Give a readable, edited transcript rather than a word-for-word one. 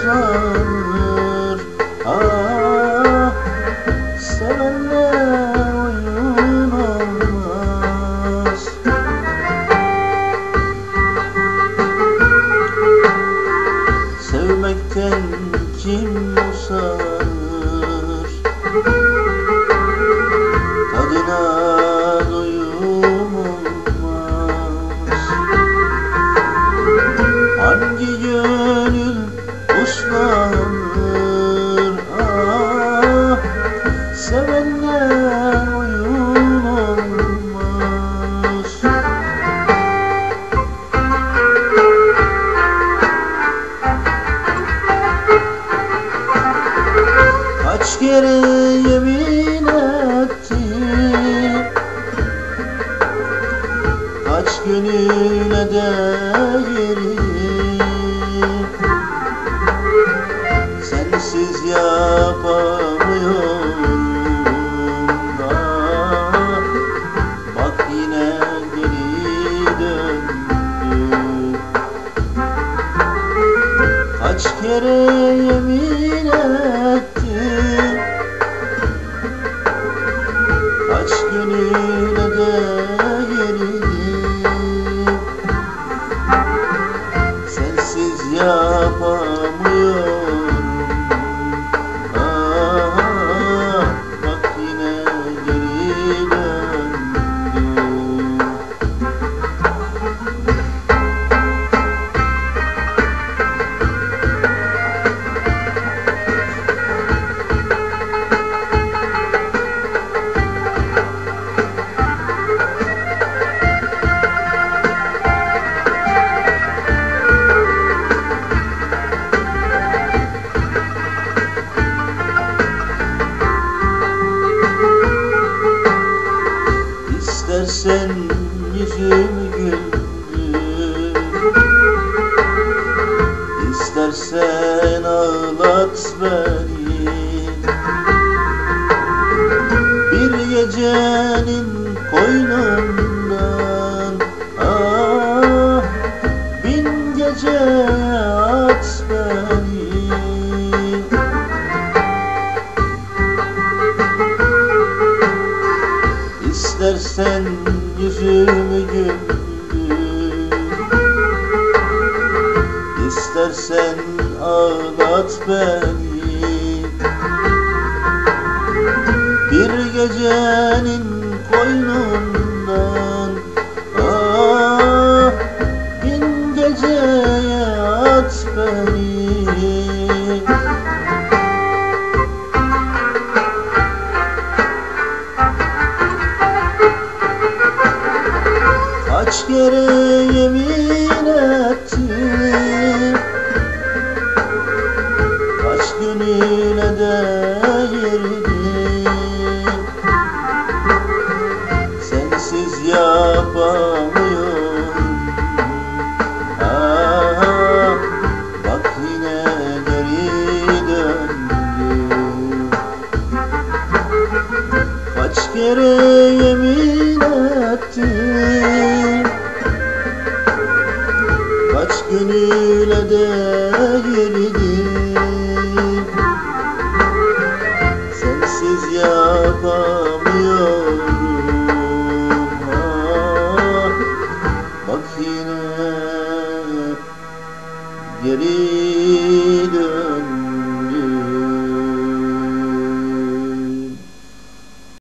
uslanır. Ah, sevenle oyun olmaz. Sevmekten kim usanır? Tadına doyum olmaz. Hangi gönül uslanır? Ah, sevenle oyun olmaz. Kaç kere yemin ettim, kaç gönüle değerim, sensiz yapamıyorum. Ah, bak yine geri döndü. Kaç kere yemin ettim, kaç gönüle değerim, sensiz yapamıyorum. Ah, bak yine geri döndü. İstersen yüzümü güldür, İstersen ağlat beni. Bir gecenin koynundan, ah, bin geceye at beni. İstersen yüzümü güldür, İstersen ağlat beni. Bir gecenin koynundan, ah, bin geceye at beni. Kaç kere yemin